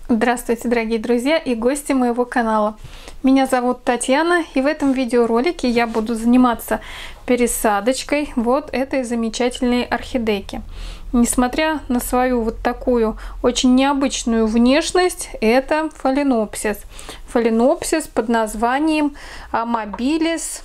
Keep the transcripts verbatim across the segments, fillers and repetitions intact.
Здравствуйте, дорогие друзья и гости моего канала. Меня зовут Татьяна, и в этом видеоролике я буду заниматься пересадочкой вот этой замечательной орхидейки. Несмотря на свою вот такую очень необычную внешность, это фаленопсис. Фаленопсис под названием Amabilis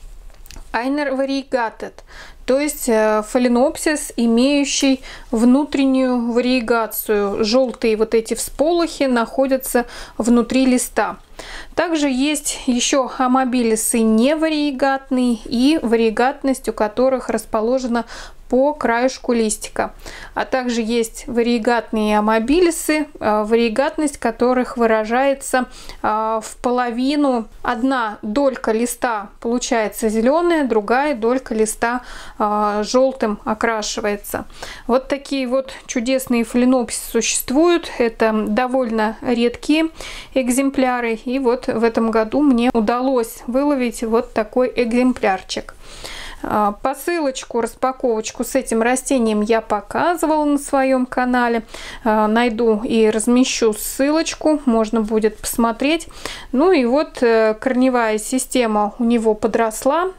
Einervariegated. То есть фаленопсис, имеющий внутреннюю вариегацию. Желтые вот эти всполохи находятся внутри листа. Также есть еще амабилисы невариегатные и вариегатность у которых расположена по краешку листика. А также есть вариегатные амабилисы, вариегатность которых выражается в половину. Одна долька листа получается зеленая, другая долька листа желтым окрашивается. Вот такие вот чудесные фаленопсисы существуют. Это довольно редкие экземпляры. И вот в этом году мне удалось выловить вот такой экземплярчик. Посылочку, распаковочку с этим растением я показывала на своем канале. Найду и размещу ссылочку, можно будет посмотреть. Ну и вот корневая система у него подросла.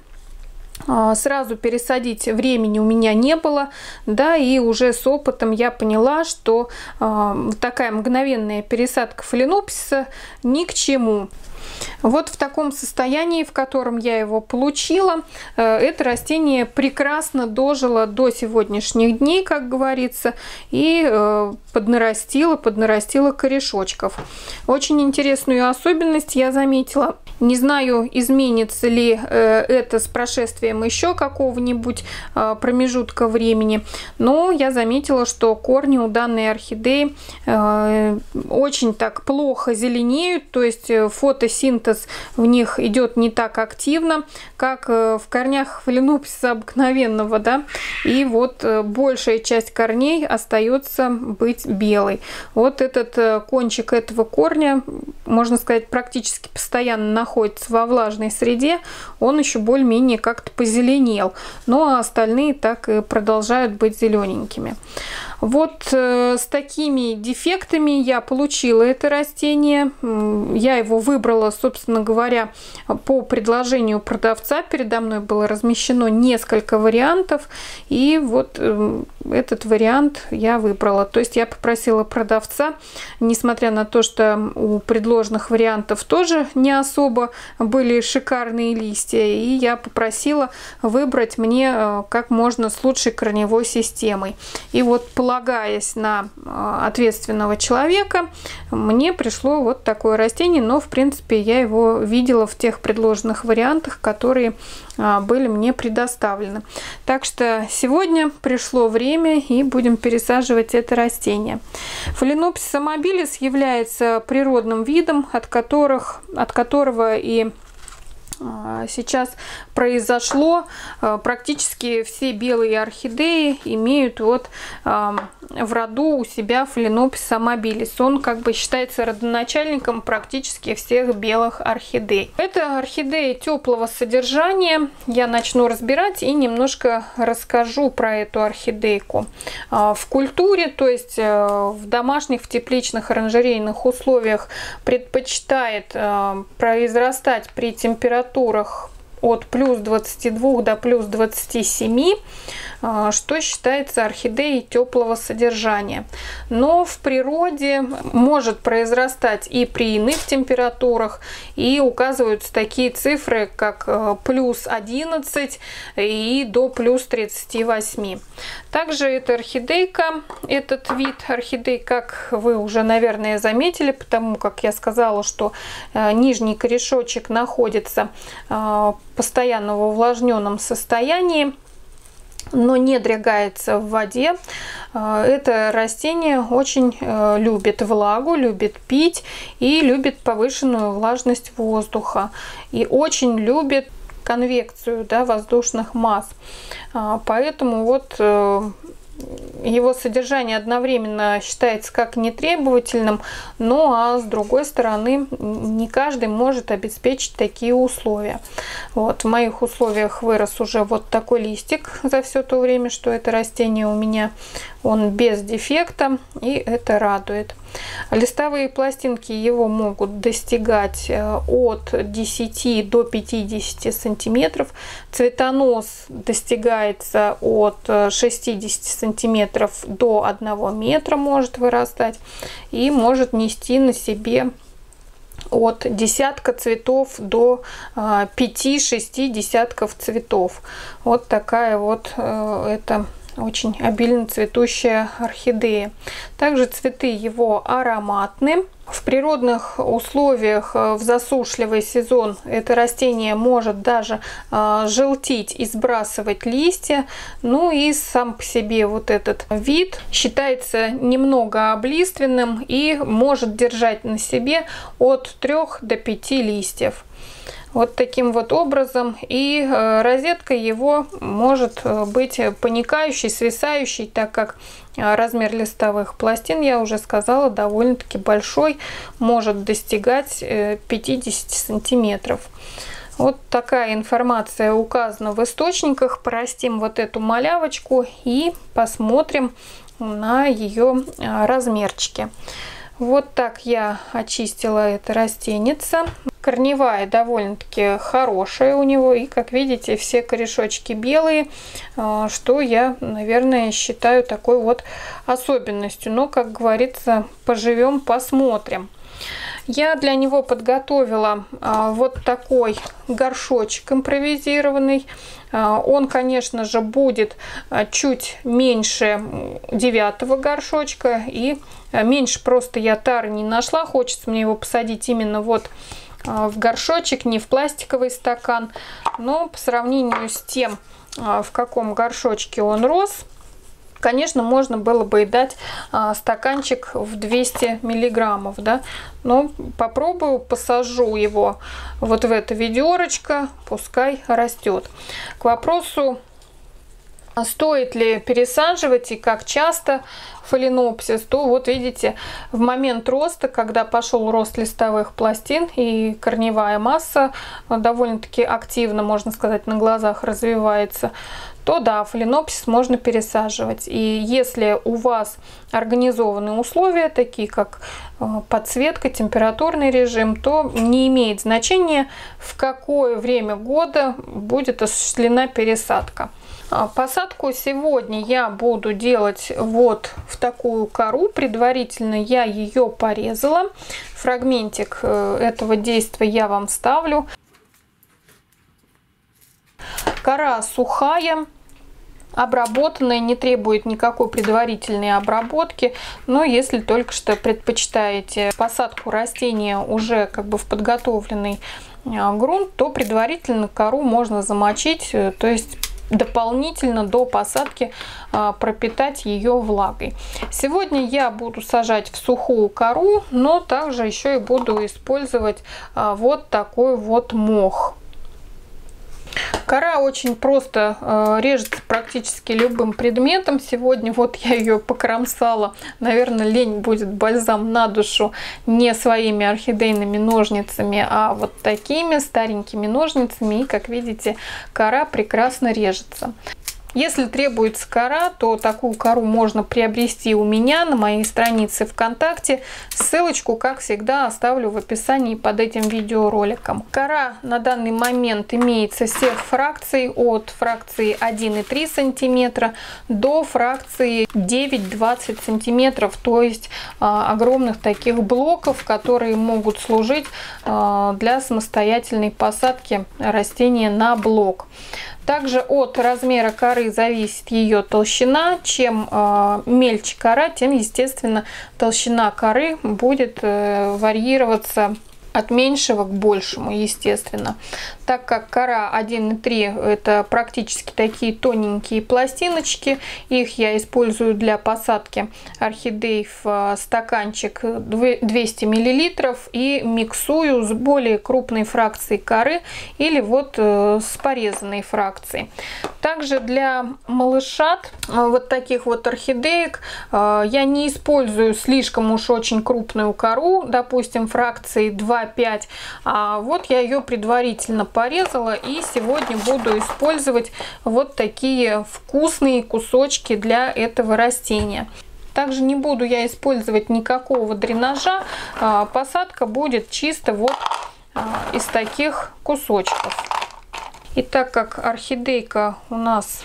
Сразу пересадить времени у меня не было, да, и уже с опытом я поняла, что э, такая мгновенная пересадка фаленопсиса ни к чему. Вот в таком состоянии, в котором я его получила, э, это растение прекрасно дожило до сегодняшних дней, как говорится, и э, поднарастило, поднарастило корешочков. Очень интересную особенность я заметила. Не знаю, изменится ли э, это с прошествием еще какого-нибудь э, промежутка времени, но я заметила, что корни у данной орхидеи э, очень так плохо зеленеют, то есть фотосинтез в них идет не так активно, как э, в корнях фаленопсиса обыкновенного, да, и вот э, большая часть корней остается быть белой. Вот этот э, кончик этого корня, можно сказать, практически постоянно находится находится во влажной среде, он еще более-менее как-то позеленел, ну а остальные так и продолжают быть зелененькими. Вот э, с такими дефектами я получила это растение. Я его выбрала, собственно говоря, по предложению продавца. Передо мной было размещено несколько вариантов, и вот э, этот вариант я выбрала. То есть я попросила продавца, несмотря на то, что у предложенных вариантов тоже не особо были шикарные листья, и я попросила выбрать мне э, как можно с лучшей корневой системой. И вот полагаясь на ответственного человека, мне пришло вот такое растение, но в принципе я его видела в тех предложенных вариантах, которые были мне предоставлены. Так что сегодня пришло время и будем пересаживать это растение. Фаленопсис амабилис является природным видом, от которых, от которого и сейчас произошло практически все белые орхидеи имеют вот в роду у себя фаленопсис амабилис. Он как бы считается родоначальником практически всех белых орхидей. Это орхидея теплого содержания. Я начну разбирать и немножко расскажу про эту орхидейку. В культуре, то есть в домашних, в тепличных оранжерейных условиях предпочитает произрастать при температуре от плюс двадцати двух до плюс двадцати семи, что считается орхидеей теплого содержания. Но в природе может произрастать и при иных температурах, и указываются такие цифры, как плюс одиннадцать и до плюс тридцати восьми. Также эта орхидейка, этот вид орхидей, как вы уже, наверное, заметили, потому как я сказала, что нижний корешочек находится постоянно в увлажненном состоянии, но не дрягается в воде. Это растение очень любит влагу, любит пить и любит повышенную влажность воздуха. И очень любит конвекцию, да, воздушных масс. Поэтому вот его содержание одновременно считается как нетребовательным, ну а с другой стороны не каждый может обеспечить такие условия. Вот в моих условиях вырос уже вот такой листик за все то время, что это растение у меня он без дефекта, и это радует. Листовые пластинки его могут достигать от десяти до пятидесяти сантиметров. Цветонос достигается от шестидесяти сантиметров до одного метра, может вырастать, и может нести на себе от десятка цветов до пяти-шести десятков цветов. Вот такая вот это очень обильно цветущая орхидея. Также цветы его ароматны. В природных условиях в засушливый сезон это растение может даже э, желтить и сбрасывать листья. Ну и сам по себе вот этот вид считается немного облиственным и может держать на себе от трёх до пяти листьев. Вот таким вот образом, и розетка его может быть паникающей, свисающей, так как размер листовых пластин, я уже сказала, довольно-таки большой, может достигать пятидесяти сантиметров. Вот такая информация указана в источниках. Порастим вот эту малявочку и посмотрим на ее размерчики. Вот так я очистила это растенице. Корневая довольно-таки хорошая у него, и, как видите, все корешочки белые, что я, наверное, считаю такой вот особенностью. Но, как говорится, поживем, посмотрим. Я для него подготовила вот такой горшочек импровизированный. Он, конечно же, будет чуть меньше девятого горшочка, и меньше просто я тары не нашла. Хочется мне его посадить именно вот в горшочек, не в пластиковый стакан. Но по сравнению с тем, в каком горшочке он рос, конечно, можно было бы и дать а, стаканчик в двести миллиграммов, да. Но попробую, посажу его вот в это ведерочко, пускай растет. К вопросу, стоит ли пересаживать и как часто фаленопсис, то вот видите, в момент роста, когда пошел рост листовых пластин и корневая масса довольно-таки активно, можно сказать, на глазах развивается, то да, фаленопсис можно пересаживать. И если у вас организованные условия, такие как подсветка, температурный режим, то не имеет значения, в какое время года будет осуществлена пересадка. Посадку сегодня я буду делать вот в такую кору. Предварительно я ее порезала. Фрагментик этого действия я вам ставлю. Кора сухая, обработанная, не требует никакой предварительной обработки. Но если только что предпочитаете посадку растения уже как бы в подготовленный грунт, то предварительно кору можно замочить, то есть дополнительно до посадки а, пропитать ее влагой. Сегодня я буду сажать в сухую кору, но также еще и буду использовать а, вот такой вот мох. Кора очень просто э, режется практически любым предметом. Сегодня вот я ее покромсала. Наверное, лень будет бальзам на душу не своими орхидейными ножницами, а вот такими старенькими ножницами. И, как видите, кора прекрасно режется. Если требуется кора, то такую кору можно приобрести у меня на моей странице ВКонтакте. Ссылочку, как всегда, оставлю в описании под этим видеороликом. Кора на данный момент имеется всех фракций, от фракции один и три сантиметра до фракции девять-двадцать сантиметров, то есть а, огромных таких блоков, которые могут служить а, для самостоятельной посадки растения на блок. Также от размера коры зависит ее толщина. Чем э, мельче кора, тем, естественно, толщина коры будет э, варьироваться от меньшего к большему, естественно. Так как кора один и три это практически такие тоненькие пластиночки, их я использую для посадки орхидей в стаканчик двести миллилитров и миксую с более крупной фракцией коры или вот с порезанной фракцией. Также для малышат вот таких вот орхидеек я не использую слишком уж очень крупную кору, допустим, фракции два А пять. А вот я ее предварительно порезала, и сегодня буду использовать вот такие вкусные кусочки для этого растения. Также не буду я использовать никакого дренажа, посадка будет чисто вот из таких кусочков. И так как орхидейка у нас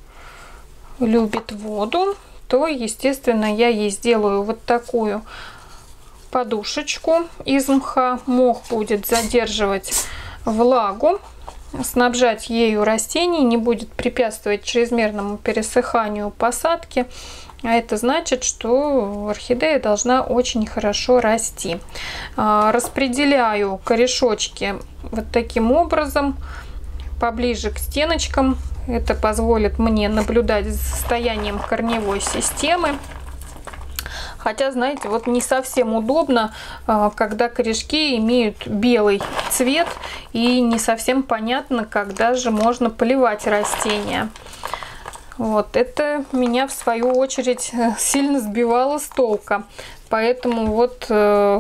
любит воду, то, естественно, я ей сделаю вот такую подушечку из мха. Мох будет задерживать влагу, снабжать ею растений, не будет препятствовать чрезмерному пересыханию посадки. А это значит, что орхидея должна очень хорошо расти. Распределяю корешочки вот таким образом, поближе к стеночкам. Это позволит мне наблюдать за состоянием корневой системы. Хотя, знаете, вот не совсем удобно, когда корешки имеют белый цвет, и не совсем понятно, когда же можно поливать растения. Вот это меня, в свою очередь, сильно сбивало с толка. Поэтому вот э,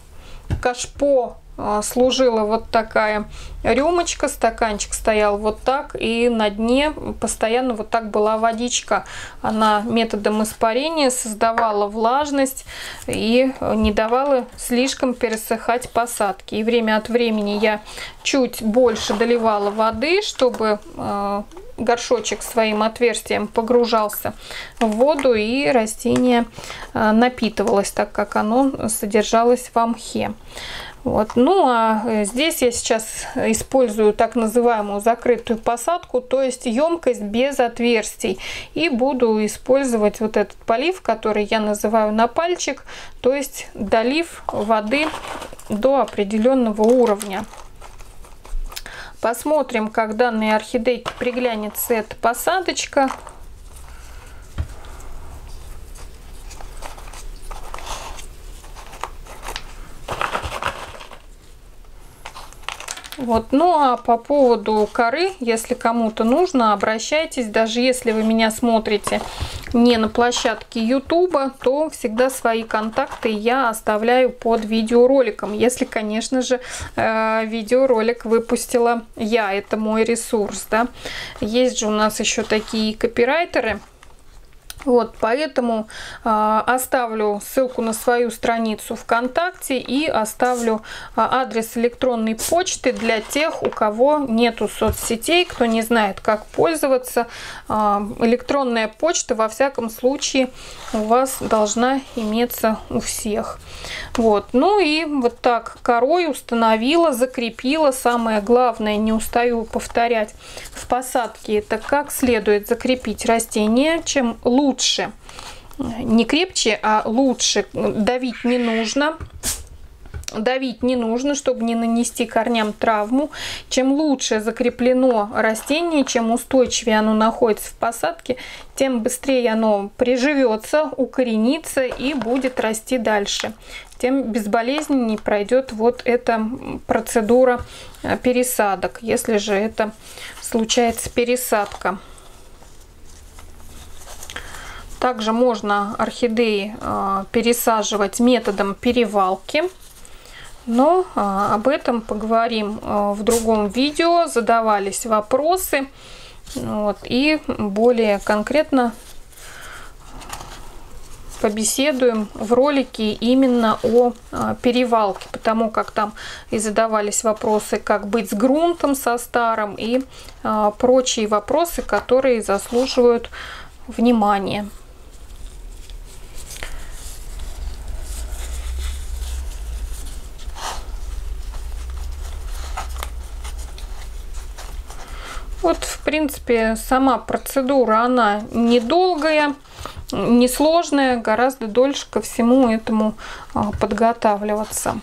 кашпо э, служила вот такая рюмочка, стаканчик стоял вот так, и на дне постоянно вот так была водичка. Она методом испарения создавала влажность и не давала слишком пересыхать посадки. И время от времени я чуть больше доливала воды, чтобы э, горшочек своим отверстием погружался в воду, и растение напитывалось, так как оно содержалось в мхе. Вот. Ну а здесь я сейчас использую так называемую закрытую посадку, то есть емкость без отверстий, и буду использовать вот этот полив, который я называю на пальчик, то есть долив воды до определенного уровня. Посмотрим, как данной орхидейке приглянется эта посадочка. Вот. Ну а по поводу коры, если кому-то нужно, обращайтесь. Даже если вы меня смотрите не на площадке ютуба, то всегда свои контакты я оставляю под видеороликом. Если, конечно же, видеоролик выпустила я, это мой ресурс, да. Есть же у нас еще такие копирайтеры. Вот, поэтому э, оставлю ссылку на свою страницу ВКонтакте и оставлю э, адрес электронной почты для тех, у кого нету соцсетей, кто не знает, как пользоваться. Э, электронная почта, во всяком случае, у вас должна иметься у всех. Вот, ну и вот так корой установила, закрепила. Самое главное, не устаю повторять в посадке, это как следует закрепить растение. Чем лучше Лучше, не крепче, а лучше давить не нужно. Давить не нужно, чтобы не нанести корням травму. Чем лучше закреплено растение, чем устойчивее оно находится в посадке, тем быстрее оно приживется, укоренится и будет расти дальше. Тем безболезненнее пройдет вот эта процедура пересадок, если же это случается пересадка. Также можно орхидеи э, пересаживать методом перевалки, но э, об этом поговорим э, в другом видео. Задавались вопросы, вот, и более конкретно побеседуем в ролике именно о э, перевалке, потому как там и задавались вопросы, как быть с грунтом, со старым, и э, прочие вопросы, которые заслуживают внимания. Вот, в принципе, сама процедура, она недолгая, несложная, гораздо дольше ко всему этому подготавливаться.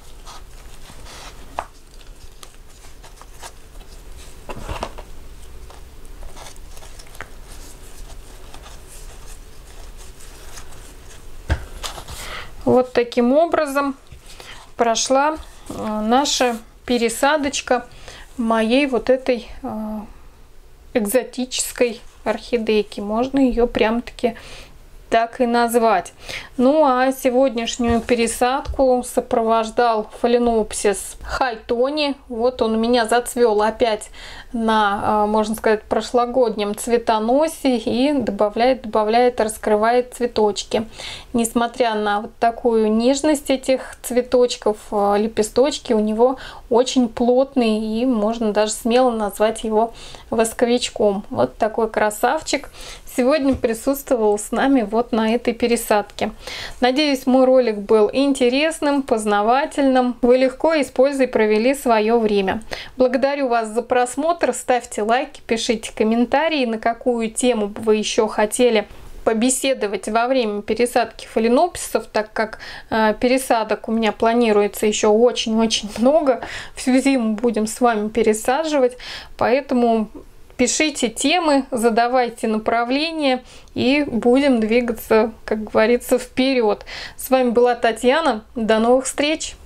Вот таким образом прошла наша пересадочка моей вот этой э, экзотической орхидейки. Можно ее прям-таки так и назвать. Ну а сегодняшнюю пересадку сопровождал фаленопсис хайтони. Вот он у меня зацвел опять на, можно сказать, прошлогоднем цветоносе и добавляет, добавляет, раскрывает цветочки. Несмотря на вот такую нежность этих цветочков, лепесточки у него очень плотные, и можно даже смело назвать его восковичком. Вот такой красавчик сегодня присутствовал с нами вот на этой пересадке. Надеюсь, мой ролик был интересным, познавательным. Вы легко и с пользой провели свое время. Благодарю вас за просмотр. Ставьте лайки, пишите комментарии, на какую тему бы вы еще хотели побеседовать во время пересадки фаленопсисов, так как э, пересадок у меня планируется еще очень-очень много. Всю зиму будем с вами пересаживать, поэтому пишите темы, задавайте направления и будем двигаться, как говорится, вперед. С вами была Татьяна. До новых встреч!